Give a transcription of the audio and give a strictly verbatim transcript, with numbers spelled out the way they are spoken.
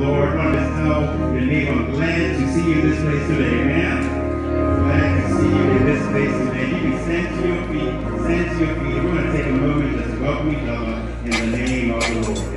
Lord. Let us know your name. I'm glad to see you in this place today. Amen. Glad to see you in this place today. You can stand to your feet. Stand to your feet. We're going to take a moment just to welcome each other in the name of the Lord.